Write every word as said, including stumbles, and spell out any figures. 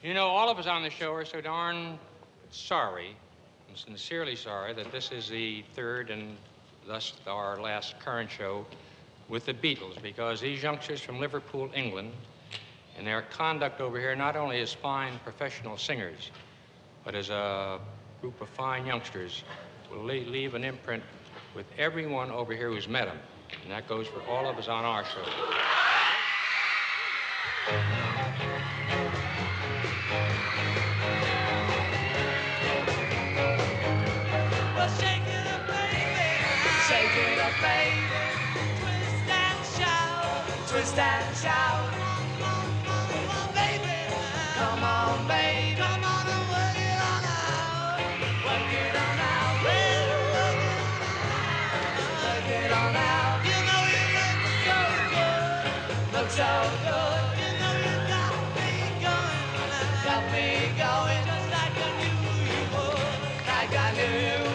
You know, all of us on the show are so darn sorry, and sincerely sorry, that this is the third and thus our last current show with the Beatles, because these youngsters from Liverpool, England, and their conduct over here, not only as fine professional singers, but as a group of fine youngsters, will leave an imprint with everyone over here who's met them. And that goes for all of us on our show. Well, shake it up, baby. Shake it up, baby. Twist and shout. Twist and shout. Come on, baby. Come on, baby. Come on and work it on out. Work it on out. Well, work it on out. You know you look so good. Look so good. You know you got me going. Got me going. Just like I knew you would. Like I knew you would.